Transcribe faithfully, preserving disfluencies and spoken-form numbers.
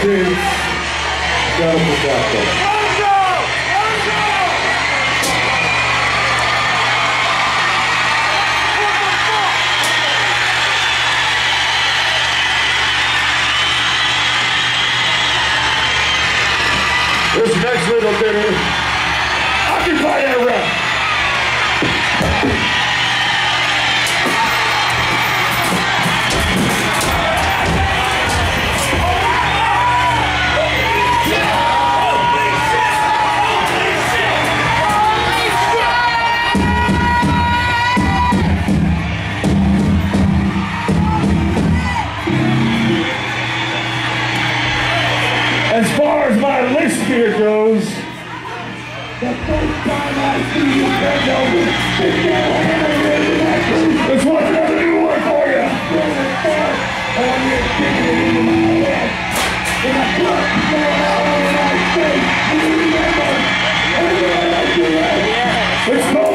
Kids, gotta put that there. This next little dinner, occupy that rep. As far as my list here goes, the first time I see you bend over, this one's another new one for you. I want you to stick it into my head. And I put it out on my face. You remember everything I do. It's